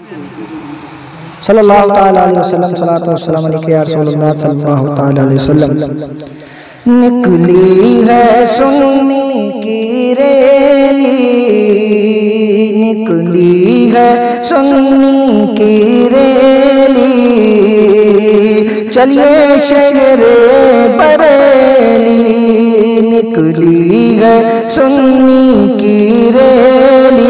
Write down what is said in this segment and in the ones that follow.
सल्लल्लाहु तआला अलैहि वसल्लम सलातो वस्सलाम अलैहि या रसूलल्लाह सल्लल्लाहु तआला अलैहि वसल्लम। निकली है सुन्नी की रैली, निकली है सुन्नी की रैली, चलिए शहर बरेली, निकली है सुन्नी की रैली,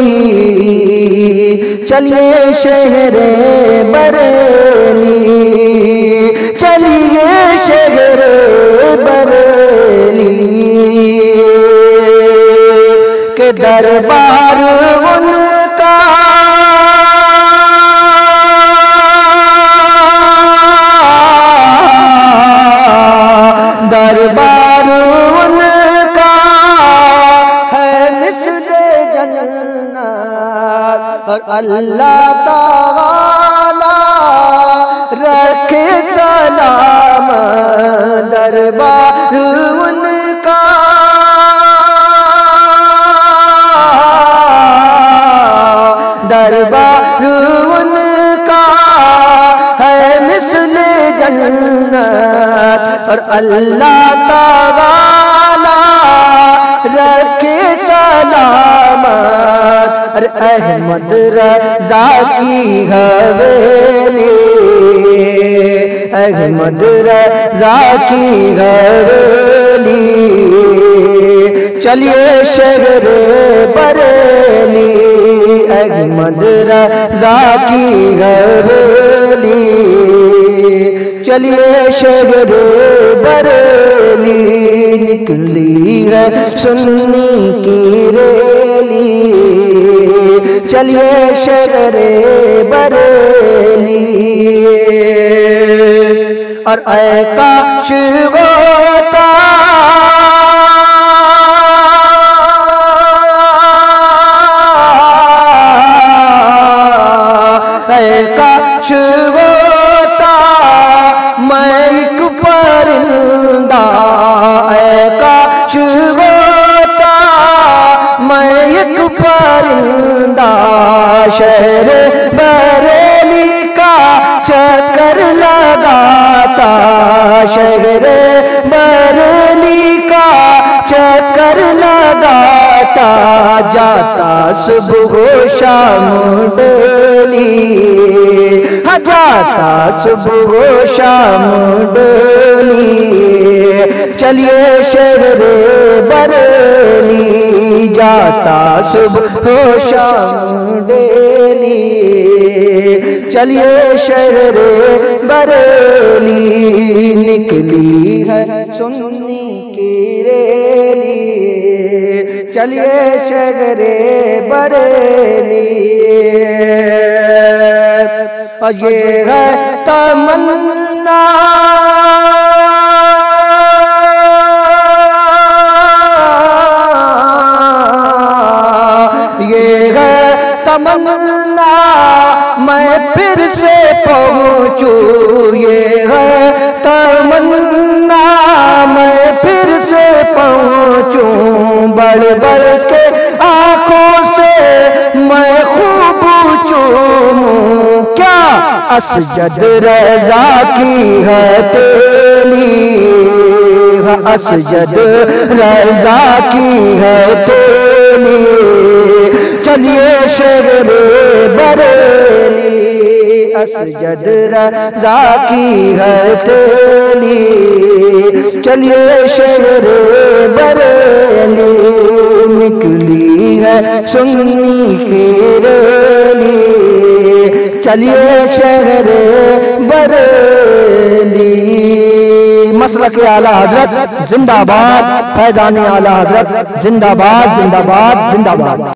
चलिए शहर बरेली, चलिए शहर बरेली के दरबार उनका दरबार उनका है मिस्ले जन्नत और अल्लाह ताला रखे सलाम दरबार उनका, दरबार उनका है मिस्ले जन्नत और अल्लाह ताला रखे सलामत। अरे अहमद रज़ा की हवेली, अहमद रज़ा की हवेली, चलिए शहर बरेली, अहमद रज़ा की हवेली, चलिए शहर बरेली, निकली है सुन्नी की रैली, चलिए शहर बरेली। और ऐ काश होता काश होता मैं एक परिंदा, काश होता मैं एक परिंदा, शहर बरेली का चक्कर लगाता, शहर बरेली का चक्कर लगाता, जाता सुबह शाम डेली, जाता सुबह शाम डेली, चलिए शहर बरेली, जाता सुबह शाम डेली, चलिए शहर बरेली, निकली है सुन्नी की रैली, चलिए शहर बरेली। और ये है तमन्ना ये है तमन्ना मैं फिर से पहुँचूं, ये है तमन्ना मैं फिर से पहुँचूं, बढ़ बढ़ के आँखों से मैं खूब चूमूं, क्या असजद रज़ा की हथेली, असजद रज़ा की हथेली, चलिए शहर बरेली, असजद रज़ा की हथेली, चलिए शहर बरेली, निकली है सुन्नी की रैली, चलिए शहर बरेली। मसलक आला हजरत जिंदाबाद, फैज़ान आला हजरत जिंदाबाद जिंदाबाद जिंदाबाद।